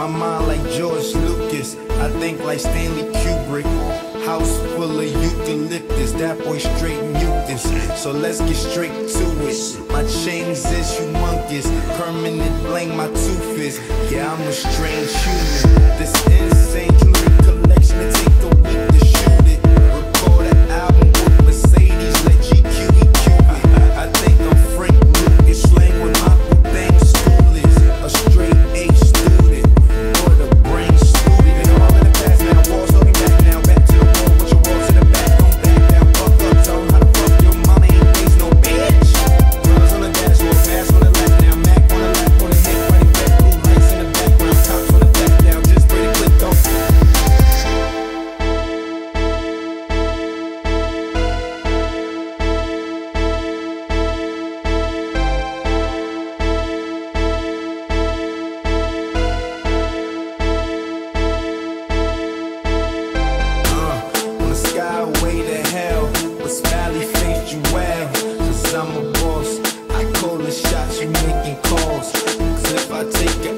My mind like George Lucas, I think like Stanley Kubrick. House full of eucalyptus, that boy straight mucus. So let's get straight to it. My chains is humongous, permanent blank my tooth is. Yeah, I'm a strange human. This insane jewelry collection, it take a week to shoot it. Record an album with Mercedes, let GQ EQ it. I think I'm Frank Lucas, slang with my thing school is. A straight A student, or the brain student. All in the past now, walls looking back now, back to the wall with your walls in the back. Don't back down, fuck up, tell them how to fuck your mama ain't raised no bitch. Girls on the dance floor, pass on the left now, Mac on the left, on the hip, running back, blue lights in the background, tops on the back down, just pretty click though. Skyway to hell, with smiley face you well. Cause I'm a boss, I call the shots, you making calls. Cause if I take it